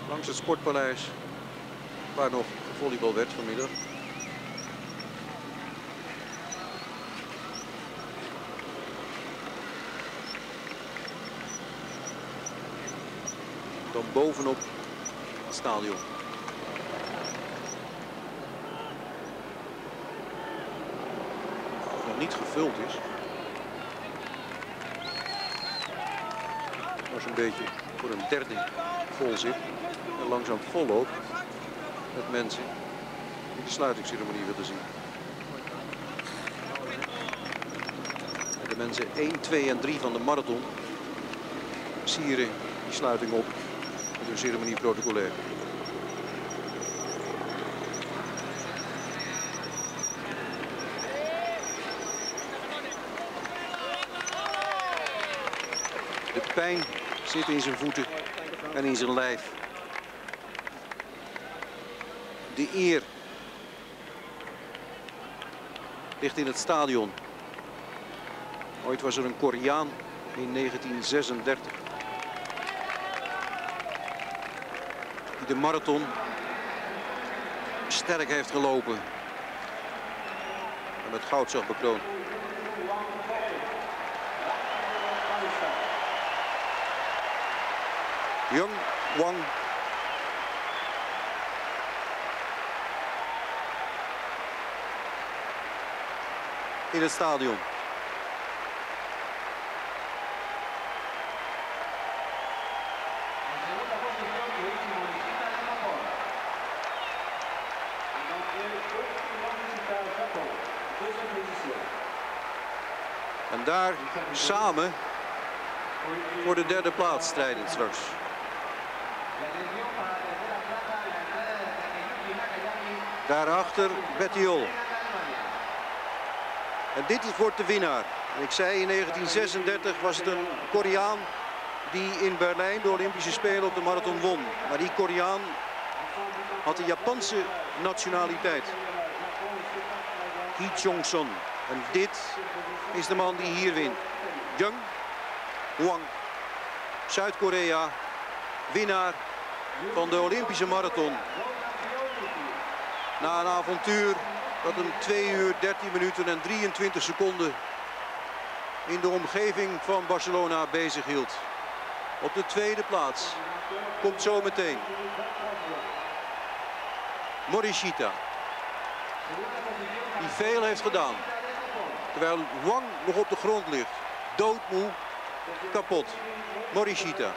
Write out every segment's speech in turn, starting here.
Langs het Sportpaleis, waar nog volleybal werd vanmiddag. Dan bovenop het stadion. Nog niet gevuld is. Maar zo'n beetje voor een derde vol zit. En langzaam vol loopt met mensen die de sluitingsceremonie willen zien. En de mensen 1, 2 en 3 van de marathon sieren die sluiting op met hun ceremonie protocolair. De pijn zit in zijn voeten en in zijn lijf. De eer ligt in het stadion. Ooit was er een Koreaan in 1936 die de marathon sterk heeft gelopen en met goud zag bekroond. Jung Wang in het stadion. En daar samen voor de derde plaats strijden straks. Daarachter Bettiol. En dit wordt de winnaar. En ik zei in 1936 was het een Koreaan die in Berlijn de Olympische Spelen op de marathon won. Maar die Koreaan had de Japanse nationaliteit. Ki Chong-son. En dit is de man die hier wint. Jung Wang. Zuid-Korea. Winnaar van de Olympische marathon. Na een avontuur dat hem 2 uur, 13 minuten en 23 seconden in de omgeving van Barcelona bezig hield. Op de tweede plaats komt zo meteen Morishita, die veel heeft gedaan. Terwijl Wang nog op de grond ligt. Doodmoe, kapot. Morishita.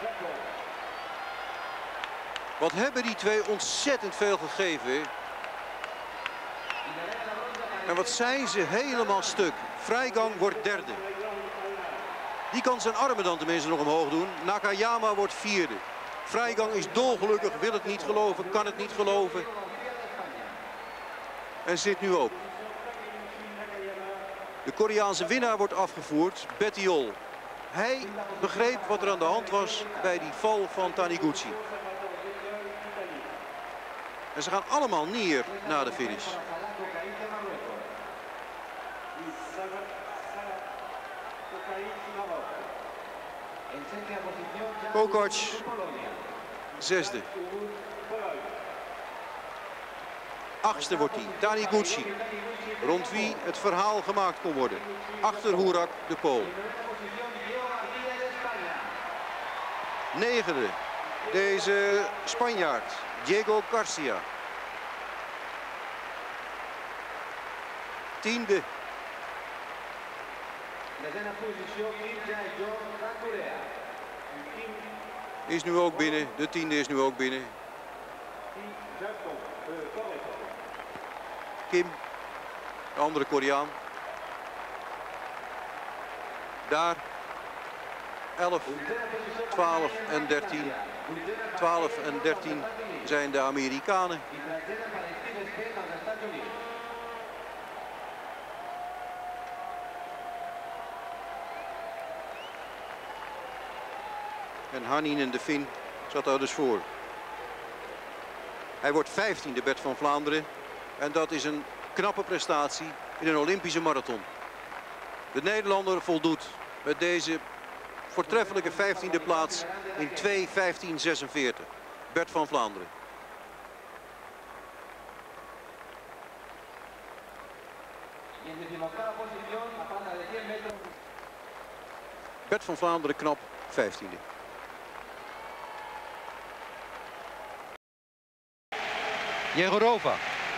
Wat hebben die twee ontzettend veel gegeven, hè? En wat zijn ze helemaal stuk. Vrijgang wordt derde. Die kan zijn armen dan tenminste nog omhoog doen. Nakayama wordt vierde. Vrijgang is dolgelukkig, wil het niet geloven, kan het niet geloven. En zit nu ook. De Koreaanse winnaar wordt afgevoerd, Bettiol. Hij begreep wat er aan de hand was bij die val van Taniguchi. En ze gaan allemaal neer na de finish. Kokac, zesde. Achtste wordt hij, Taniguchi. Rond wie het verhaal gemaakt kon worden. Achter Hurak, de Pool. Negende, deze Spanjaard, Diego Garcia. Tiende. Is nu ook binnen, de tiende is nu ook binnen. Kim, de andere Koreaan. Daar 11, 12 en 13. 12 en 13 zijn de Amerikanen. En Haninen de Fin zat daar dus voor. Hij wordt 15e, Bert van Vlaanderen. En dat is een knappe prestatie in een Olympische marathon. De Nederlander voldoet met deze voortreffelijke 15e plaats in 2:15:46. Bert van Vlaanderen. Bert van Vlaanderen knap 15e. Jegorova.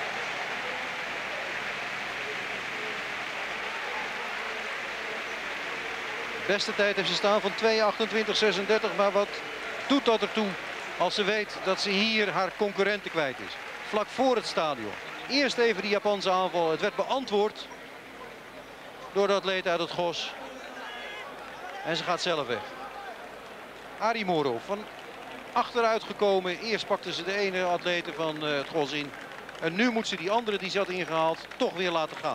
De beste tijd heeft ze staan van 2:28:36. Maar wat doet dat ertoe als ze weet dat ze hier haar concurrenten kwijt is. Vlak voor het stadion. Eerst even die Japanse aanval. Het werd beantwoord door de atleet uit het GOS. En ze gaat zelf weg. Arimoro van achteruit gekomen. Eerst pakte ze de ene atlete van het GOS in. En nu moet ze die andere die ze had ingehaald toch weer laten gaan.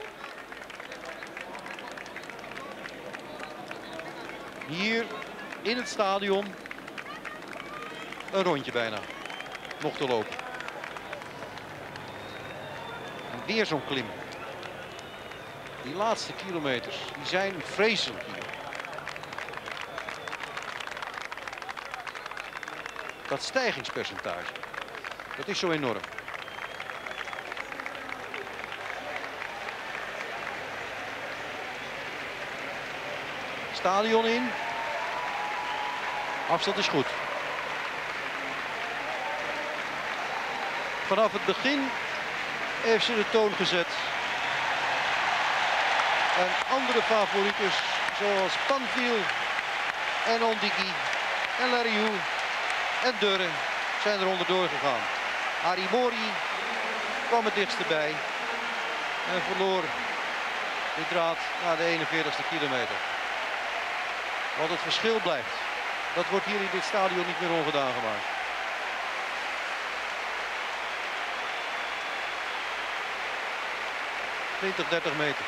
Hier in het stadion een rondje bijna nog te lopen. En weer zo'n klim. Die laatste kilometers die zijn vreselijk hier. Dat stijgingspercentage, dat is zo enorm. Stadion in. Afstand is goed. Vanaf het begin heeft ze de toon gezet. En andere favorietjes zoals Panfil en Ondigi en Lariou en Durre zijn er onderdoor gegaan. Arimori kwam het dichtst bij en verloor de draad na de 41ste kilometer. Want het verschil blijft. Dat wordt hier in dit stadion niet meer ongedaan gemaakt. ...20, 30 meter.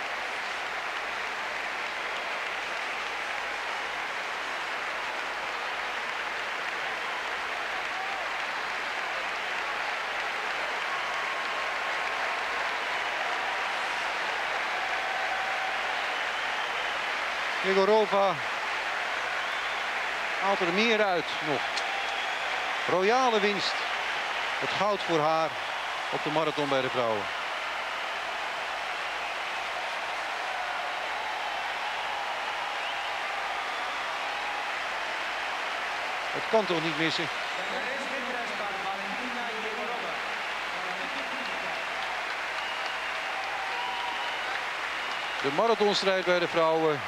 Jegorova haalt er meer uit nog. Royale winst. Het goud voor haar op de marathon bij de vrouwen. Het kan toch niet missen. De marathonstrijd bij de vrouwen.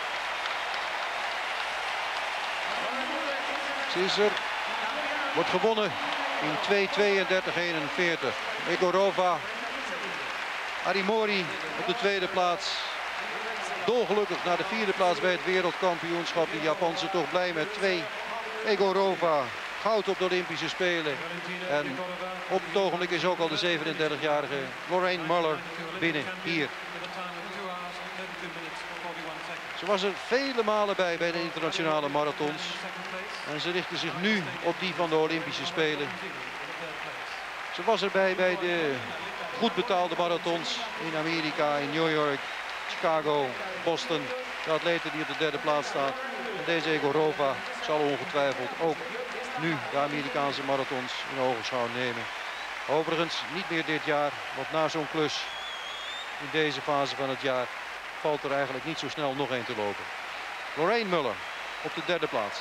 Ze is er. Wordt gewonnen in 2:32:41. Jegorova. Arimori op de tweede plaats. Dolgelukkig naar de vierde plaats bij het wereldkampioenschap. De Japanse toch blij met 2. Jegorova. Goud op de Olympische Spelen. En op het ogenblik is ook al de 37-jarige Lorraine Muller binnen hier. Ze was er vele malen bij de internationale marathons. En ze richtte zich nu op die van de Olympische Spelen. Ze was erbij bij de goed betaalde marathons in Amerika, in New York, Chicago, Boston. De atleten die op de derde plaats staat. En deze Jegorova zal ongetwijfeld ook nu de Amerikaanse marathons in ogenschouw nemen. Overigens niet meer dit jaar, want na zo'n klus in deze fase van het jaar valt er eigenlijk niet zo snel nog één te lopen. Lorraine Muller op de derde plaats.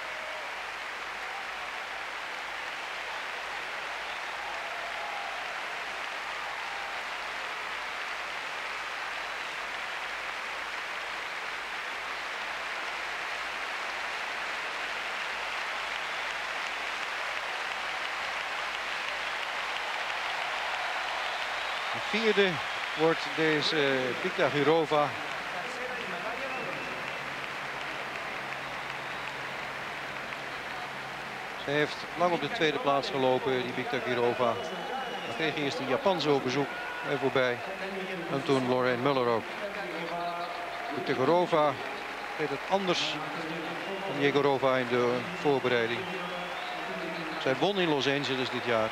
De vierde wordt deze Biktagirova. Ze heeft lang op de tweede plaats gelopen, die Biktagirova. Dan kreeg eerst de Japanse op bezoek er voorbij. En toen Lorraine Muller ook. Biktagirova deed het anders dan Jegorova in de voorbereiding. Zij won in Los Angeles dit jaar.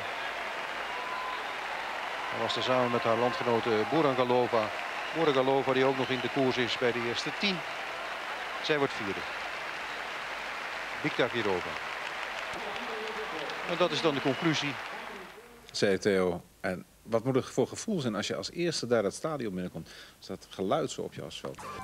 Hij was er samen met haar landgenote Burangalova. Burangalova die ook nog in de koers is bij de eerste 10. Zij wordt vierde. Biktagirova. En dat is dan de conclusie. Zei Theo. En wat moet er voor gevoel zijn als je als eerste daar dat stadion binnenkomt? Als dat geluid zo op je afvalt.